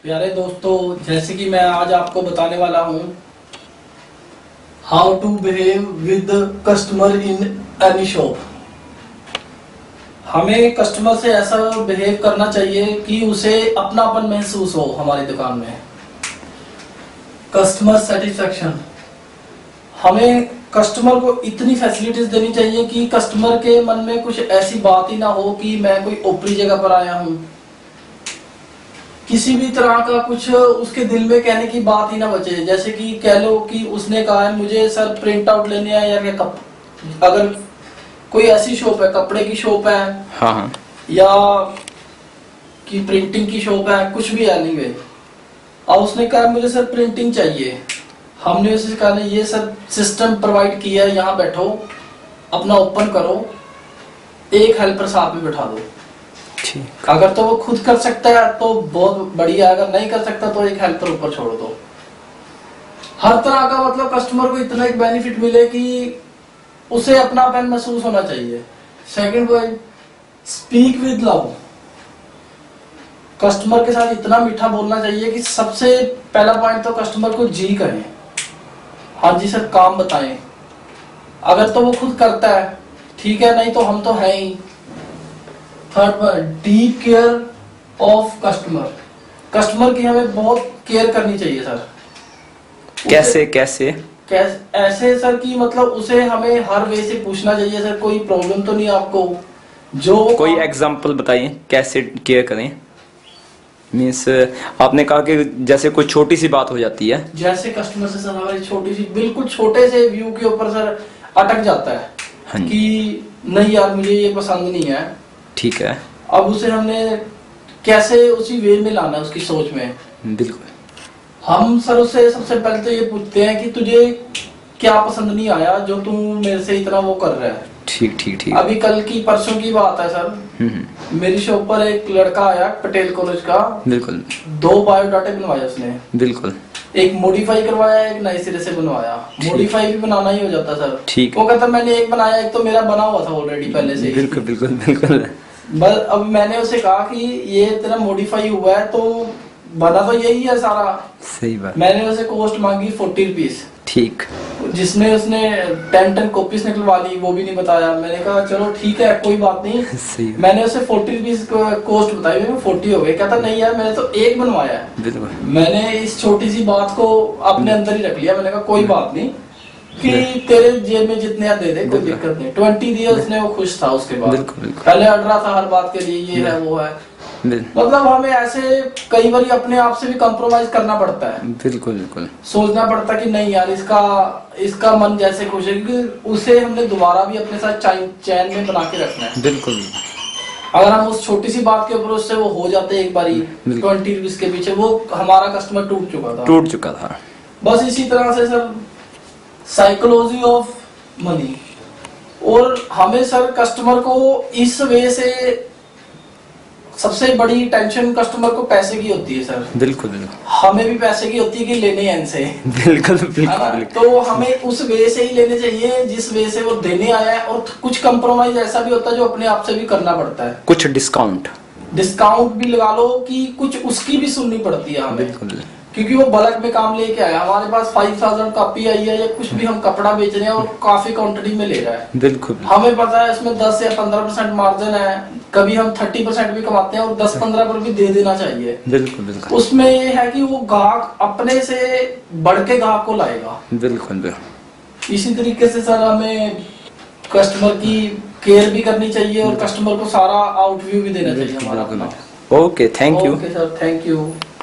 प्यारे दोस्तों, जैसे कि मैं आज आपको बताने वाला हूँ how to behave with customer in any shop. हमें कस्टमर से ऐसा बिहेव करना चाहिए कि उसे अपनापन महसूस हो हमारी दुकान में। कस्टमर सेटिस्फेक्शन, हमें कस्टमर को इतनी फैसिलिटीज देनी चाहिए कि कस्टमर के मन में कुछ ऐसी बात ही ना हो कि मैं कोई ऊपरी जगह पर आया हूँ। किसी भी तरह का कुछ उसके दिल में कहने की बात ही ना बचे। जैसे कि कह लो कि उसने कहा है मुझे सर प्रिंट आउट लेने हैं या अगर कोई ऐसी शॉप है, कपड़े की शॉप है, हाँ, या कि प्रिंटिंग की शॉप है, कुछ भी है नहीं वे, और उसने कहा मुझे सर प्रिंटिंग चाहिए। हमने उसे कहा ये सर सिस्टम प्रोवाइड किया है, यहाँ बैठो, अपना ओपन करो, एक हेल्पर साथ में बैठा दो। अगर तो वो खुद कर सकता है तो बहुत बढ़िया, अगर नहीं कर सकता तो एक हेल्पर ऊपर छोड़ दो। हर तरह का मतलब कस्टमर को इतना एक बेनिफिट मिले कि उसे अपनापन महसूस होना चाहिए। Second point, speak with love. Customer के साथ इतना मीठा बोलना चाहिए कि सबसे पहला पॉइंट तो कस्टमर को जी करें, हाँ जी सर काम बताएं। अगर तो वो खुद करता है ठीक है, नहीं तो हम तो है ही। Third point, deep care of customer. Customer की हमें बहुत केयर करनी चाहिए सर। कैसे ऐसे सर कि मतलब उसे हमें हर वे से पूछना चाहिए सर कोई प्रॉब्लम तो नहीं आपको। जो कोई एग्जांपल बताइए कैसे केयर करें। मीन्स आपने कहा कि जैसे कोई छोटी सी बात हो जाती है, जैसे कस्टमर से सर हमारी छोटी सी बिल्कुल छोटे से व्यू के ऊपर सर अटक जाता है। हाँ, कि नहीं यार मुझे ये पसंद नहीं है, ठीक है। अब उसे हमने कैसे उसी वे में लाना है उसकी सोच में। बिल्कुल। हम सर उससे सबसे पहले तो ये पूछते हैं कि तुझे क्या पसंद नहीं आया जो तू मेरे से इतना वो कर रहा है। ठीक। अभी कल की परसों की बात है सर, मेरी शॉप पर एक लड़का आया पटेल कॉलेज का। बिल्कुल। 2 बायोडाटा बनवाया उसने। बिल्कुल। एक मॉडिफाई करवाया, एक नए सिरे से बनवाया। मॉडिफाई भी बनाना ही हो जाता सर। ठीक। वो कहता मैंने एक बनाया, एक तो मेरा बना हुआ था ऑलरेडी पहले से। बिल्कुल। बस अब मैंने उसे कहा कि ये तेरा मॉडिफाई हुआ है तो बना तो यही है सारा। सही बात। मैंने उसे कॉस्ट मांगी 40 रुपीज। ठीक। जिसमें उसने 10 कॉपीज निकलवा ली, वो भी नहीं बताया। मैंने कहा चलो ठीक है कोई बात नहीं। सही। मैंने उसे 40 रुपीज कॉस्ट बताई, 40 हो गए। कहता नहीं यार मैंने तो एक बनवाया है। बिल्कुल। मैंने इस छोटी सी बात को अपने अंदर ही रख लिया। मैंने कहा कोई बात नहीं कि तेरे जेब में जितने दे दे, कोई दिक्कत नहीं। 20 दिए उसने, वो खुश था। उसके बाद पहले अड़ रहा था हर बात के लिए, ये है वो है। मतलब हमें ऐसे कई बार अपने आप से भी कॉम्प्रोमाइज करना पड़ता है। बिल्कुल। सोचना पड़ता है कि नहीं यार इसका मन जैसे खुश है, क्योंकि उसे हमने दोबारा भी अपने साथ चैन में बना के रखना है। बिल्कुल। अगर हम उस छोटी सी बात के ऊपर उससे वो हो जाते एक बारी 20 रुपीज के पीछे, वो हमारा कस्टमर टूट चुका था। बस इसी तरह से सर साइकोलॉजी ऑफ मनी। और हमें सर कस्टमर को इस वे से, सबसे बड़ी टेंशन कस्टमर को पैसे की होती है सर। बिल्कुल। हमें भी पैसे की होती है कि लेने हैं इनसे। बिल्कुल। तो हमें उस वे से ही लेने चाहिए जिस वे से वो देने आया है। और कुछ कंप्रोमाइज ऐसा भी होता है जो अपने आप से भी करना पड़ता है। कुछ डिस्काउंट भी लगा लो कि कुछ उसकी भी सुननी पड़ती है हमें। बिल्कुल। क्योंकि वो बल्क में काम लेके आया, हमारे पास 5000 कॉपी आई है या कुछ भी हम कपड़ा बेच रहे हैं और काफी क्वांटिटी में ले रहा है। बिल्कुल। हमें पता है इसमें 10 या 15% मार्जिन है, कभी हम 30% भी कमाते हैं और 10-15 पर भी दे देना चाहिए। बिल्कुल। उसमें ये है कि वो ग्राहक अपने से बढ़ के ग्राहक को लाएगा। बिल्कुल। इसी तरीके से सर हमें कस्टमर की केयर भी करनी चाहिए और कस्टमर को सारा आउटव्यू भी देना चाहिए हमारा। Okay, thank you. Okay sir, thank you.